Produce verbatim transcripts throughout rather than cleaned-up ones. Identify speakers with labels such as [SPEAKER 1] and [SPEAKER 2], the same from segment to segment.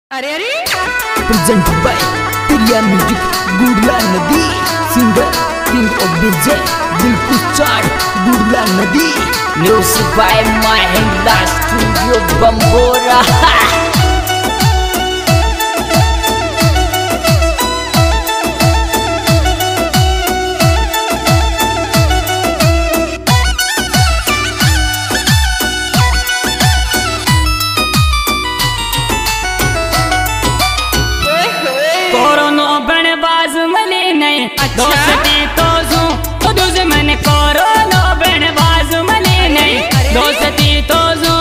[SPEAKER 1] अरे अरे
[SPEAKER 2] present by Priya music गुडला नदी सिंगर किंग ऑफ डीजे दिल कुछ चार गुडला नदी
[SPEAKER 3] music by my Hinglaj studio Bambora.
[SPEAKER 4] दोस्ती तो जू तो दुश्मन कोरोना बन बाजू मले नहीं दोस्ती तो जू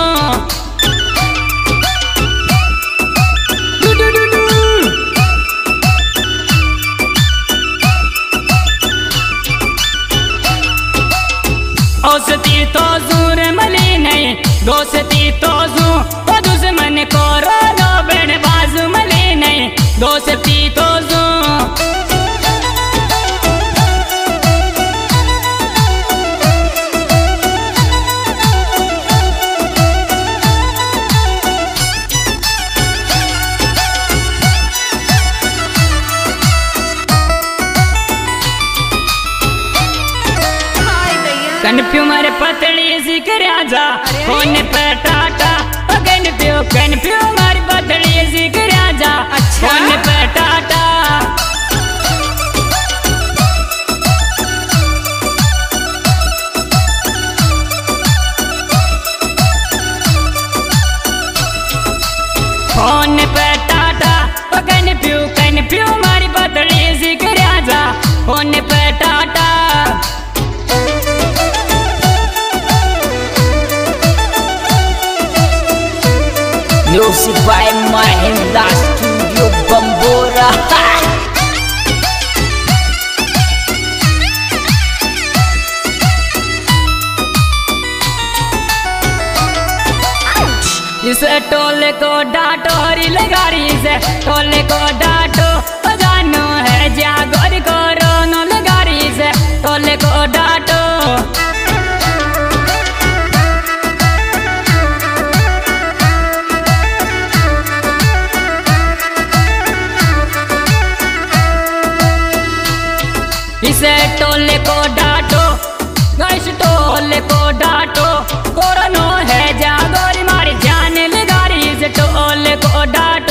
[SPEAKER 4] दोस्ती तो जूर मले नहीं दोस्ती तो जू तो दुश्मन कोरोना बन बाजू मले नहीं दोस्ती तो जू कन्फ्यू मारे पतली सी कर जा फोन पे टाटा कन्फ्यू कन्फ्यू मारी पतली सी कर जा फोन पे टाटा फोन पे टाटा कन्फ्यू कन्फ्यू मारी पतली सी कर जा फोन पे टाटा
[SPEAKER 3] music by my Hinglaj studio Bambora.
[SPEAKER 4] इसे टोले को डांटो हरी लगारी से टोले को डांटो जानो है जागोरी कोरोना लगारी से टोले को डांटो इसे टोले को डांटो गाइस टोले को डांटो कोरोना है जागोरी मारी जान लगारी इसे टोले को डांटो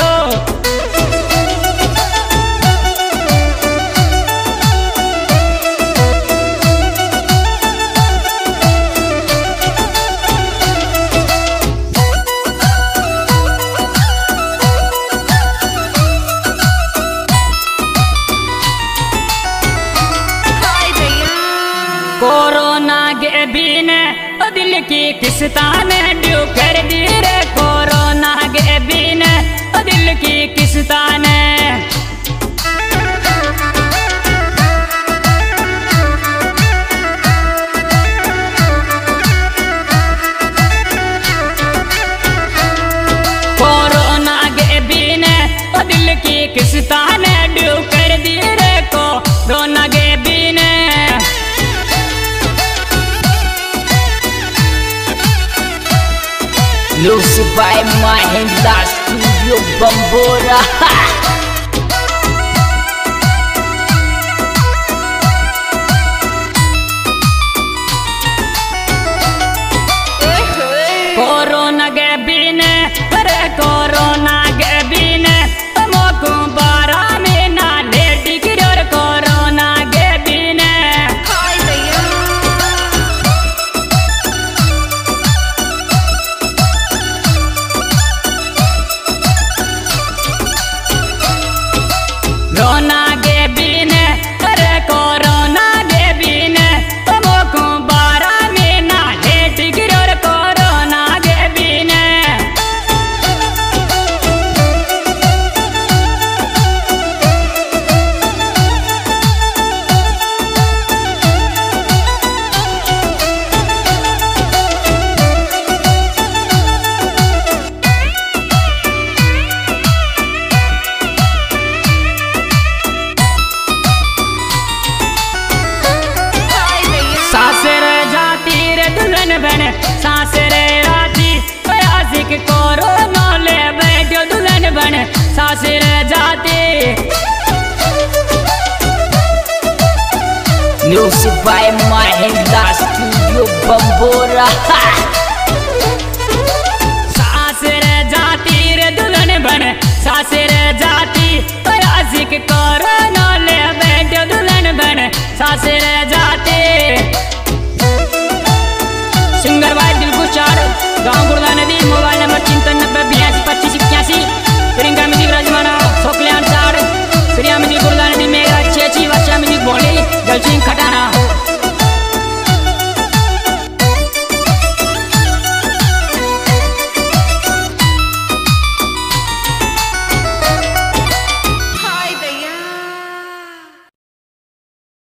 [SPEAKER 4] कोरोना के बिन दिल की किस्तान ड्यू कर दी रे कोरोना के बिन दिल की किस्तान कोरोना के बिन दिल की किस्तान ड्यू कर दी रे कोरोना के बिन
[SPEAKER 3] music by my Hinglaj studio Bambora.
[SPEAKER 4] Corona के बिन अरे कोरोना के बिन मोको बारा में ना ले डिग्री और कोरोना के बिन बन सासुर जाती।
[SPEAKER 3] Music by Mahindra Studio Bambora.
[SPEAKER 4] सासुर जाती रे दुल्हन बन सासुर जाती, आशिक कोरोना ले बैठे दुल्हन बन सासुर जाती। सिंगर भाई दिल गुजार, गाँव गुड़ला नदी।